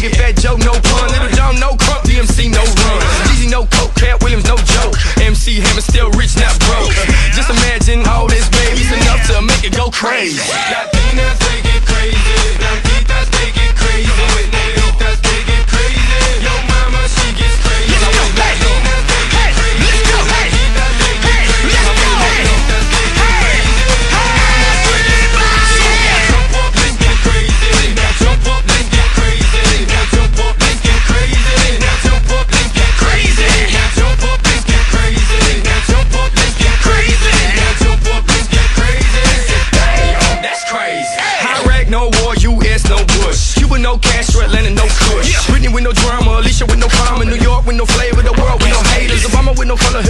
Biggie, Fat Joe, no pun. Little John, no crump. DMC, no run. Jeezy, no coke. Cat Williams, no joke. MC Hammer, still rich, not broke. Just imagine all this, baby. It's enough to make it go crazy. Latinas, they get crazy. Blanquitas, they get crazy. Negritas, they get crazy. Yo mama, she gets crazy. Latinas, they get crazy. Blanquitas, they get crazy. Negritas, they get crazy. Jump up, let's get crazy. Now jump up, let's get crazy. Now jump up, let's get crazy. Now jump up, let's get crazy. Now jump up, let's get crazy. Now jump up, let's get crazy. Now jump up, let's get crazy. Damn, that's crazy. Iraq, no war, US, no Bush. Cuba, no Castro, Atlanta, no Kush. Britney with no drama, Alicia with no karma. New York with no flavor, the world with no haters. Obama with no color